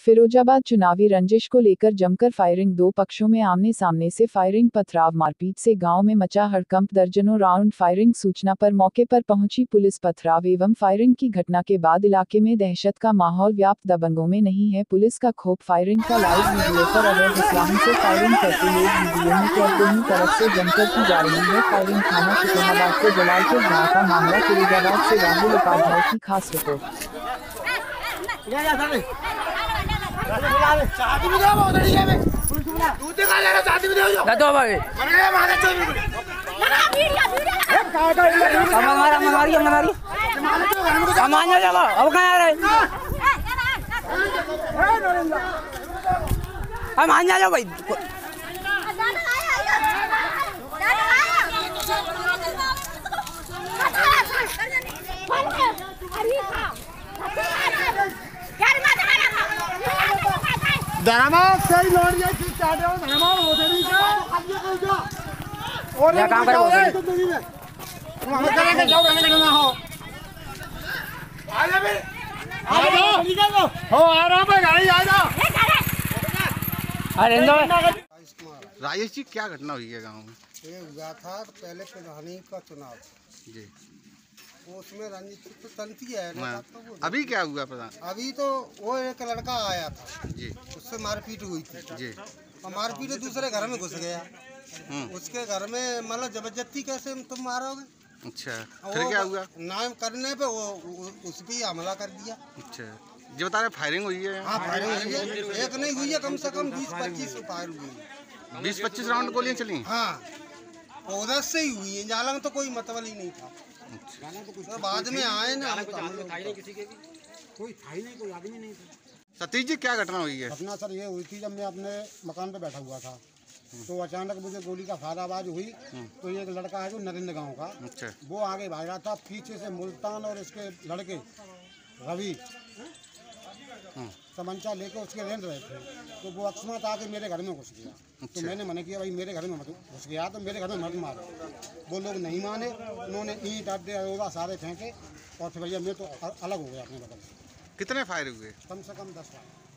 फिरोजाबाद चुनावी रंजिश को लेकर जमकर फायरिंग, दो पक्षों में आमने सामने से फायरिंग, पथराव, मारपीट से गांव में मचा हड़कंप, दर्जनों राउंड फायरिंग। सूचना पर मौके पर पहुंची पुलिस पथराव एवं फायरिंग की घटना के बाद इलाके में दहशत का माहौल व्याप्त, दबंगों में नहीं है पुलिस का खौफ। फायरिंग का लाइव वीडियो पर अवैध इस्लाम से फायरिंग करते लोग वीडियो में कैद, दोनों तरफ से जमकर की जा रही है फायरिंग। थाना शुक्राबाद के जलालपुर गाँव का मामला। फिरोजाबाद से राहुल उपाध्याय की खास रिपोर्ट। धनमाल सही लोड़िया की चाटे हो धनमाल होते नहीं क्या और ये काम करो तुम हमें करेंगे जाओ रहने का ना हो आ जा बे आ जाओ निकल लो हो आ रहा मैं गाड़ी आ जा अरे राजेश जी क्या घटना हुई है गांव में? ये हुआ था पहले प्रधानी का चुनाव जी, उसमें रणनीति तो तंती है ना। अभी क्या हुआ प्रधान? अभी तो वो एक लड़का आया था जी, उससे मारपीट हुई थी जी, और मारपीट दूसरे घर में घुस गया। उसके घर में मतलब जबरदस्ती कैसे तुम मारोगे। अच्छा, फिर क्या हुआ? नाम करने पे वो उस पे हमला कर दिया। अच्छा, जो बता रहे फायरिंग हुई है? हाँ फायरिंग हुई है, एक नहीं हुई है, कम से कम 20-25 फायर हुई है। 20-25 राउंड गोलियां चली? हाँ, उधर से ही हुई है, जाला में तो कोई मतलब ही नहीं था। तो बाद में आए ना, कोई था ही नहीं, कोई आदमी नहीं था। सतीश जी क्या घटना हुई है? घटना सर ये हुई थी, जब मैं अपने मकान पे बैठा हुआ था तो अचानक मुझे गोली का फायर आवाज हुई। तो ये एक लड़का है जो नरेंद्र गांव का, अच्छा, वो आगे भाग रहा था, पीछे से मुल्तान और इसके लड़के रवि तमंचा लेके उसके रेंज रहे थे। तो वो अकस्मात आके मेरे घर में घुस गया। तो मैंने मना किया भाई मेरे घर में मत घुस गया तो मेरे घर में मत मारो। वो लोग नहीं माने, उन्होंने ईंट अड्डे अरोगा सारे फेंके और फिर भैया मैं तो अलग हो गया अपने बगल से। कितने फायर हुए? कम से कम 10 फायर।